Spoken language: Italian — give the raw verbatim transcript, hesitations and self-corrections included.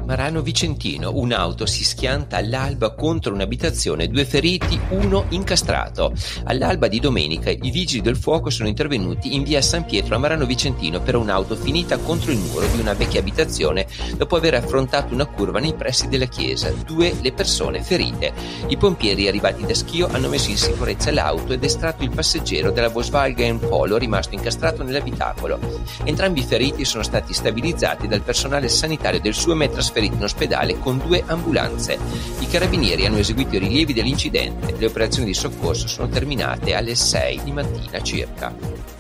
Marano Vicentino, un'auto si schianta all'alba contro un'abitazione, due feriti, uno incastrato. All'alba di domenica i vigili del fuoco sono intervenuti in via San Pietro a Marano Vicentino per un'auto finita contro il muro di una vecchia abitazione dopo aver affrontato una curva nei pressi della chiesa. Due le persone ferite. I pompieri arrivati da Schio hanno messo in sicurezza l'auto ed estratto il passeggero della Volkswagen Polo rimasto incastrato nell'abitacolo. Entrambi i feriti sono stati stabilizzati dal personale sanitario del SUEM e trasferiti in ospedale con due ambulanze. I carabinieri hanno eseguito i rilievi dell'incidente. Le operazioni di soccorso sono terminate alle sei di mattina circa.